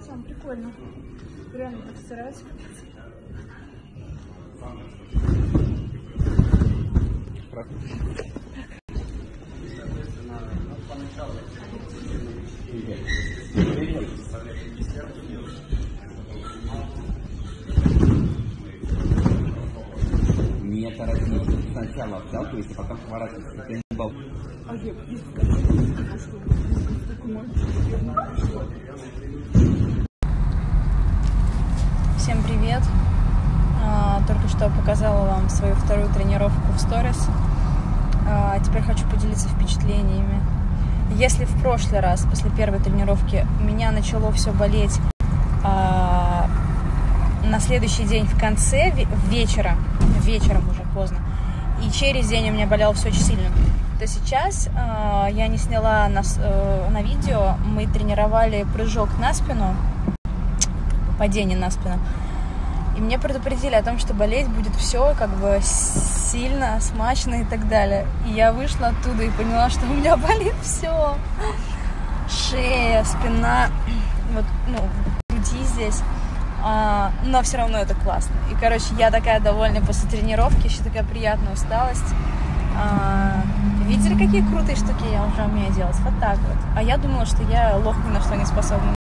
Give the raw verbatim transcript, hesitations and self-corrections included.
Там прикольно. Реально так стирать. Не торопись. Сначала вталкивайся, потом поворачивайся. Ты не бал. А я не скажу, что такой мальчик. Всем привет! А, только что показала вам свою вторую тренировку в сторис. А, теперь хочу поделиться впечатлениями. Если в прошлый раз, после первой тренировки, меня начало все болеть а, на следующий день в конце вечера, вечером уже поздно, и через день у меня болело все очень сильно, то сейчас э, я не сняла на, э, на видео, мы тренировали прыжок на спину, падение на спину, и мне предупредили о том, что болеть будет все как бы сильно, смачно и так далее. И я вышла оттуда и поняла, что у меня болит все. Шея, спина, вот, ну, груди здесь. А, но все равно это классно. И, короче, я такая довольная после тренировки, еще такая приятная усталость. А, видели, какие крутые штуки я уже умею делать? Вот так вот. А я думала, что я лох ни на что не способна.